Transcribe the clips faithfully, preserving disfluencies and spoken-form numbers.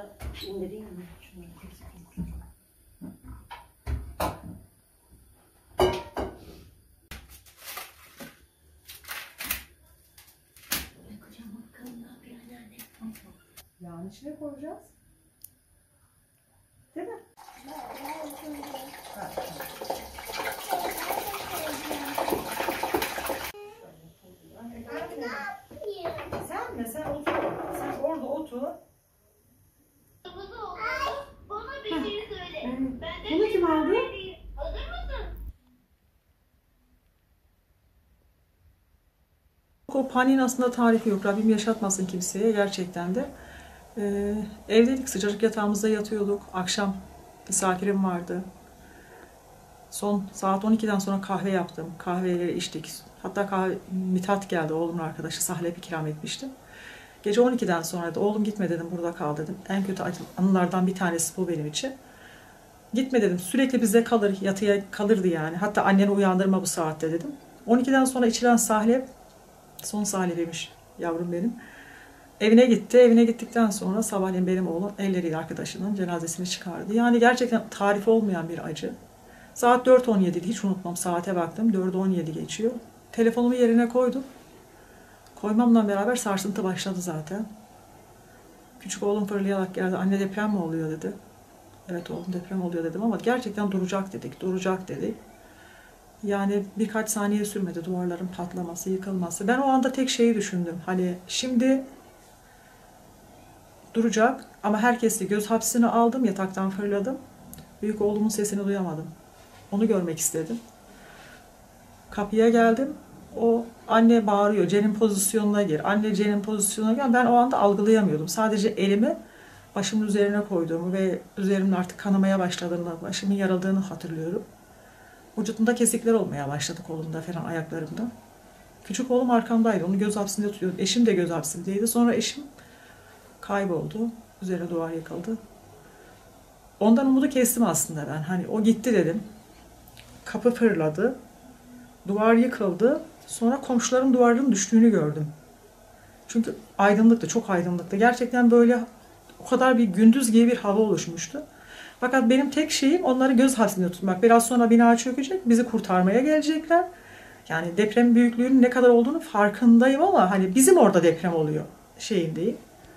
indireyim mi? Şunu yakacağım bakalım ne yapıyor anneanne. Yağın içine koyacağız. Değil mi? Ha. Sen mi? Sen otur. Sen orada otur. Bana bir şey söyle. Evet. Ben de Bunu kim aldı? Hazır mısın? O paniğin aslında tarifi yok. Rabbim yaşatmasın kimseye gerçekten de. Ee, evdeydik, sıcacık yatağımızda yatıyorduk. Akşam misafirim vardı. Son saat on ikiden sonra kahve yaptım. Kahveleri içtik. Hatta kahve, Mithat geldi, oğlumun arkadaşı. Sahlep ikram etmiştim. Gece on ikiden sonra da oğlum gitme dedim, burada kal dedim. En kötü anılardan bir tanesi bu benim için. Gitme dedim. Sürekli bizde kalır, yatıya kalırdı yani. Hatta anneni uyandırma bu saatte dedim. on ikiden sonra içilen sahlep, son sahlepiymiş yavrum benim. Evine gitti. Evine gittikten sonra sabahleyin benim oğlum elleriyle arkadaşının cenazesini çıkardı. Yani gerçekten tarifi olmayan bir acı. Saat dört on yedi, hiç unutmam, saate baktım. dört on yedi geçiyor. Telefonumu yerine koydum. Koymamla beraber sarsıntı başladı zaten. Küçük oğlum fırlayarak geldi. Anne deprem mi oluyor dedi. Evet oğlum deprem oluyor dedim ama gerçekten duracak dedik. Duracak dedik. Yani birkaç saniye sürmedi duvarların patlaması, yıkılması. Ben o anda tek şeyi düşündüm. Hani şimdi duracak ama herkesi göz hapsine aldım, yataktan fırladım. Büyük oğlumun sesini duyamadım. Onu görmek istedim. Kapıya geldim. O anne bağırıyor, Cenin pozisyonuna gir. Anne Cenin pozisyonuna gir. Ben o anda algılayamıyordum. Sadece elimi başımın üzerine koyduğumu ve üzerimde artık kanamaya başladığını, başımın yaraladığını hatırlıyorum. Vücudumda kesikler olmaya başladı, kolumda falan, ayaklarımda. Küçük oğlum arkamdaydı. Onu göz hapsinde tutuyordu. Eşim de göz hapsindeydi. Sonra eşim kayboldu. Üzerine duvar yıkıldı. Ondan umudu kestim aslında ben. Hani o gitti dedim. Kapı fırladı. Duvar yıkıldı. Sonra komşuların duvarının düştüğünü gördüm. Çünkü aydınlıktı, çok aydınlıktı. Gerçekten böyle o kadar bir gündüz gibi bir hava oluşmuştu. Fakat benim tek şeyim onları göz hapsinde tutmak. Biraz sonra bina çökecek, bizi kurtarmaya gelecekler. Yani deprem büyüklüğünün ne kadar olduğunu farkındayım ama hani bizim orada deprem oluyor şeyindeyim.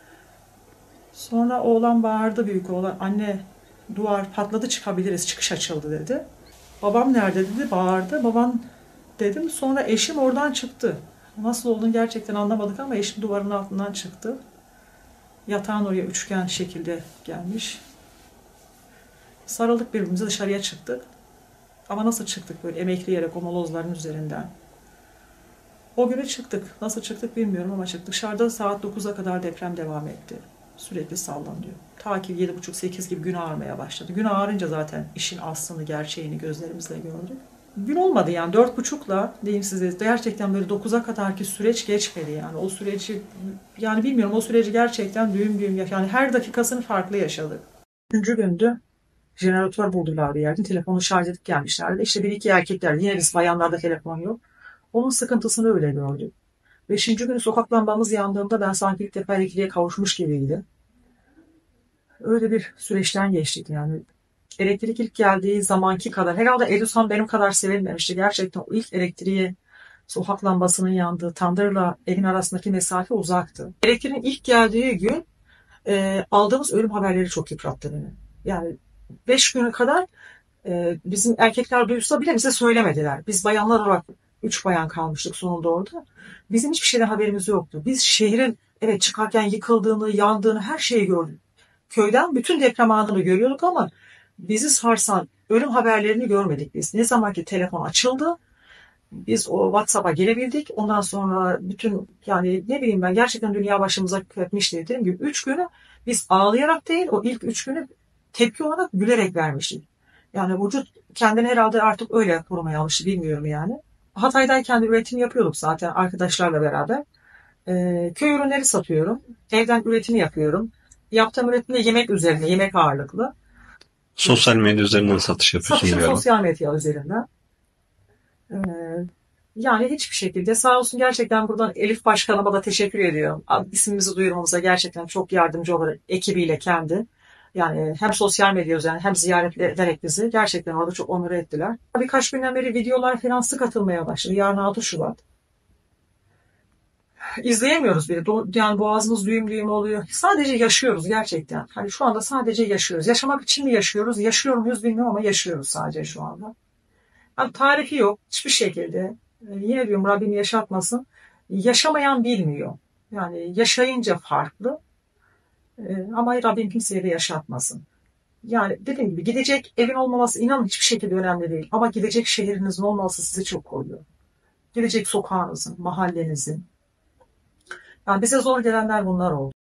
Sonra oğlan bağırdı, büyük oğlan. Anne duvar patladı, çıkabiliriz, çıkış açıldı dedi. Babam nerede dedi, bağırdı. Babam dedim. Sonra eşim oradan çıktı. Nasıl olduğunu gerçekten anlamadık ama eşim duvarın altından çıktı. Yatağın oraya üçgen şekilde gelmiş. Sarıldık birbirimize, dışarıya çıktık. Ama nasıl çıktık böyle emekleyerek o molozların üzerinden. O günü çıktık. Nasıl çıktık bilmiyorum ama çıktık. Dışarıda saat dokuza kadar deprem devam etti. Sürekli sallanıyor. Ta ki yedi buçuk sekiz gibi gün ağarmaya başladı. Gün ağarınca zaten işin aslını, gerçeğini gözlerimizle gördük. Gün olmadı yani, dört buçukla diyeyim size, gerçekten böyle dokuza kadarki süreç geçmedi yani. O süreci yani bilmiyorum, o süreci gerçekten düğüm düğüm yani her dakikasını farklı yaşadık. Üçüncü gündü. Jeneratör buldular bir yerde. Telefonu şarj edip gelmişlerdi. İşte bir iki erkekler. Yine biz bayanlarda telefon yok. Onun sıkıntısını öyle gördük. Beşinci günü sokak lambamız yandığında ben sanki ilk defa elektriğe kavuşmuş gibiydi. Öyle bir süreçten geçtik yani. Elektrik ilk geldiği zamanki kadar, herhalde Edison benim kadar sevilmemişti. Gerçekten o ilk elektriğe, sokak lambasının yandığı, tandırla evin arasındaki mesafe uzaktı. Elektriğin ilk geldiği gün e, aldığımız ölüm haberleri çok yıprattı beni. Yani beş güne kadar e, bizim erkekler duysa bile bize söylemediler. Biz bayanlar olarak üç bayan kalmıştık sonunda orada. Bizim hiçbir şeyden haberimiz yoktu. Biz şehrin evet çıkarken yıkıldığını, yandığını, her şeyi gördük. Köyden bütün deprem anını görüyorduk ama bizi sarsan ölüm haberlerini görmedik biz. Ne zaman ki telefon açıldı, biz o WhatsApp'a gelebildik. Ondan sonra bütün yani ne bileyim ben, gerçekten dünya başımıza köpmüştü dediğim gibi. Üç günü biz ağlayarak değil, o ilk üç günü tepki olarak gülerek vermiştik. Yani vücut kendini herhalde artık öyle korumaya alıştı, bilmiyorum yani. Hatay'dayken de üretim yapıyorduk zaten arkadaşlarla beraber. Ee, köy ürünleri satıyorum. Evden üretimi yapıyorum. Yaptığım üretimde yemek üzerine, yemek ağırlıklı. Sosyal medya üzerinden satış yapıyorsun Satışım galiba. sosyal medya üzerinden. Ee, Yani hiçbir şekilde sağ olsun, gerçekten buradan Elif Başkanıma da teşekkür ediyorum. İsmimizi duyurmamıza gerçekten çok yardımcı olarak ekibiyle kendi. Yani hem sosyal medya üzerinden hem ziyaret ederek bizi gerçekten orada çok onur ettiler. Birkaç günden beri videolar falan sık atılmaya başladı. Yarın altı Şubat. İzleyemiyoruz bile. Yani boğazımız düğüm düğüm oluyor. Sadece yaşıyoruz gerçekten. Hani şu anda sadece yaşıyoruz. Yaşamak için mi yaşıyoruz? Yaşıyor muyuz bilmiyorum ama yaşıyoruz sadece şu anda. Yani tarifi yok hiçbir şekilde. Ee, yine diyorum Rabbim yaşatmasın. Yaşamayan bilmiyor. Yani yaşayınca farklı. Ee, ama Rabbim kimseye de yaşatmasın. Yani dediğim gibi gidecek evin olmaması inanın hiçbir şekilde önemli değil. Ama gidecek şehrinizin olmaması sizi çok koruyor. Gidecek sokağınızın, mahallenizin. Yani bize zor gelenler bunlar oldu.